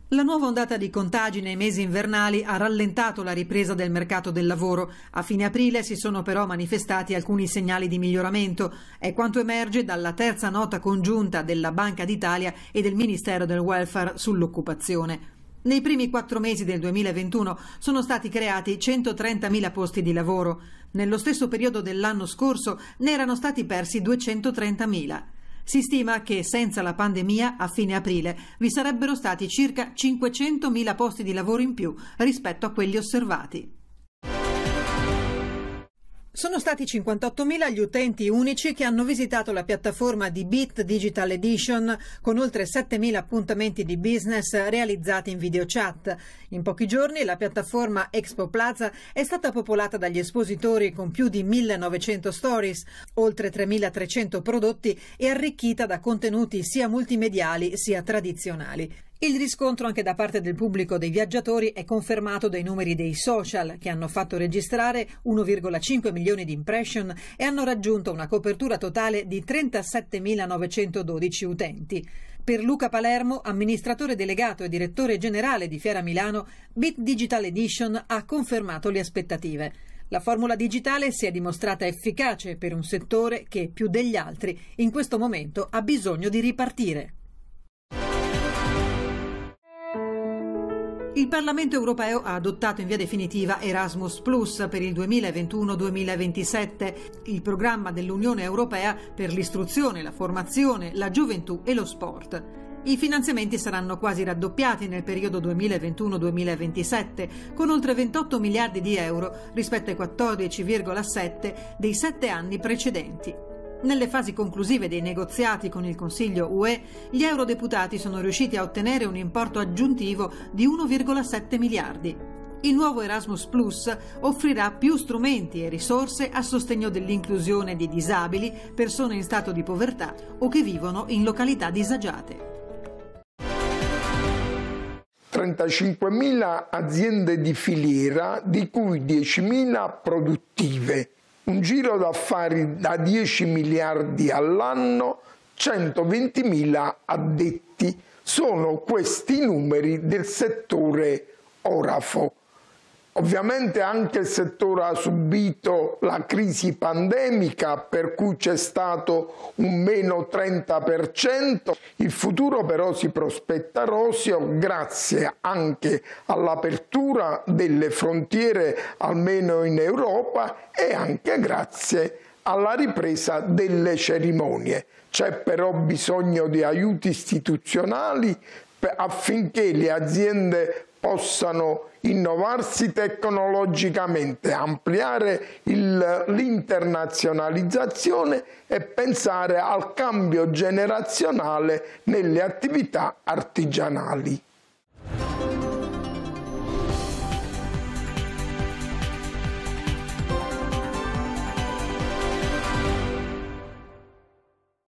La nuova ondata di contagi nei mesi invernali ha rallentato la ripresa del mercato del lavoro. A fine aprile si sono però manifestati alcuni segnali di miglioramento. È quanto emerge dalla terza nota congiunta della Banca d'Italia e del Ministero del Welfare sull'occupazione. Nei primi 4 mesi del 2021 sono stati creati 130.000 posti di lavoro. Nello stesso periodo dell'anno scorso ne erano stati persi 230.000. Si stima che senza la pandemia a fine aprile vi sarebbero stati circa 500.000 posti di lavoro in più rispetto a quelli osservati. Sono stati 58.000 gli utenti unici che hanno visitato la piattaforma di Bit Digital Edition, con oltre 7.000 appuntamenti di business realizzati in video chat. In pochi giorni la piattaforma Expo Plaza è stata popolata dagli espositori con più di 1.900 stories, oltre 3.300 prodotti e arricchita da contenuti sia multimediali sia tradizionali. Il riscontro anche da parte del pubblico dei viaggiatori è confermato dai numeri dei social, che hanno fatto registrare 1,5 milioni di impression e hanno raggiunto una copertura totale di 37.912 utenti. Per Luca Palermo, amministratore delegato e direttore generale di Fiera Milano, Bit Digital Edition ha confermato le aspettative. La formula digitale si è dimostrata efficace per un settore che, più degli altri, in questo momento ha bisogno di ripartire. Il Parlamento europeo ha adottato in via definitiva Erasmus Plus per il 2021-2027, il programma dell'Unione Europea per l'istruzione, la formazione, la gioventù e lo sport. I finanziamenti saranno quasi raddoppiati nel periodo 2021-2027, con oltre 28 miliardi di euro rispetto ai 14,7 dei 7 anni precedenti. Nelle fasi conclusive dei negoziati con il Consiglio UE, gli eurodeputati sono riusciti a ottenere un importo aggiuntivo di 1,7 miliardi. Il nuovo Erasmus Plus offrirà più strumenti e risorse a sostegno dell'inclusione di disabili, persone in stato di povertà o che vivono in località disagiate. 35.000 aziende di filiera, di cui 10.000 produttive. Un giro d'affari da 10 miliardi all'anno, 120.000 addetti. Sono questi i numeri del settore orafo. Ovviamente anche il settore ha subito la crisi pandemica, per cui c'è stato un meno 30%. Il futuro però si prospetta roseo grazie anche all'apertura delle frontiere, almeno in Europa, e anche grazie alla ripresa delle cerimonie. C'è però bisogno di aiuti istituzionali affinché le aziende possano innovarsi tecnologicamente, ampliare l'internazionalizzazione e pensare al cambio generazionale nelle attività artigianali.